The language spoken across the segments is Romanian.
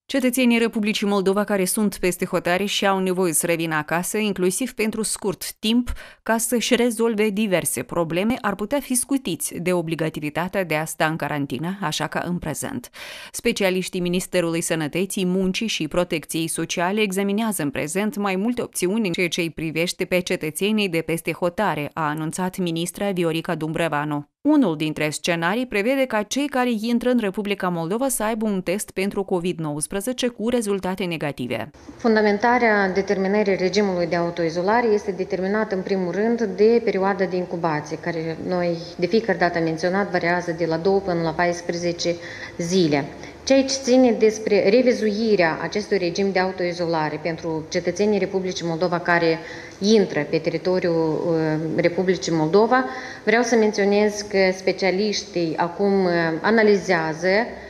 Cetățenii Republicii Moldova care sunt peste hotare și au nevoie să revină acasă, inclusiv pentru scurt timp, ca să-și rezolve diverse probleme, ar putea fi scutiți de obligativitatea de a sta în carantină, așa ca în prezent. Specialiștii Ministerului Sănătății, Muncii și Protecției Sociale examinează în prezent mai multe opțiuni în ceea ce îi privește pe cetățenii de peste hotare, a anunțat ministra Viorica Dumbrăvanu. Unul dintre scenarii prevede ca cei care intră în Republica Moldova să aibă un test pentru COVID-19 cu rezultate negative. Fundamentarea determinării regimului de autoizolare este determinată în primul rând de perioada de incubație, care noi de fiecare dată am menționat variază de la 2 până la 14 zile. Ceea ce ține despre revizuirea acestui regim de autoizolare pentru cetățenii Republicii Moldova care intră pe teritoriul Republicii Moldova, vreau să menționez că specialiștii acum analizează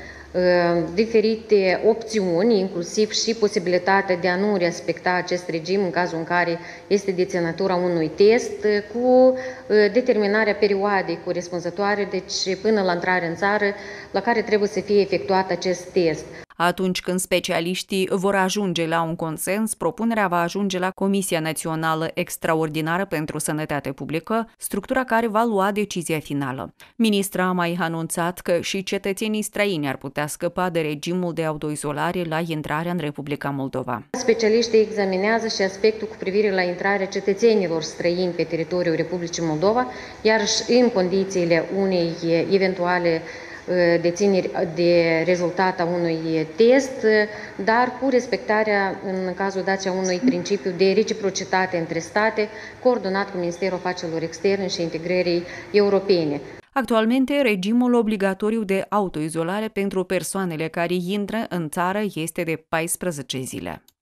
diferite opțiuni, inclusiv și posibilitatea de a nu respecta acest regim în cazul în care este deținătura unui test, cu determinarea perioadei corespunzătoare, deci până la intrare în țară, la care trebuie să fie efectuat acest test. Atunci când specialiștii vor ajunge la un consens, propunerea va ajunge la Comisia Națională Extraordinară pentru Sănătate Publică, structura care va lua decizia finală. Ministra a mai anunțat că și cetățenii străini ar putea scăpa de regimul de autoizolare la intrarea în Republica Moldova. Specialiștii examinează și aspectul cu privire la intrarea cetățenilor străini pe teritoriul Republicii Moldova, iar în condițiile unei eventuale dețineri de rezultat a unui test, dar cu respectarea, în cazul dat, a unui principiu de reciprocitate între state, coordonat cu Ministerul Afacerilor Externe și Integrării Europene. Actualmente, regimul obligatoriu de autoizolare pentru persoanele care intră în țară este de 14 zile.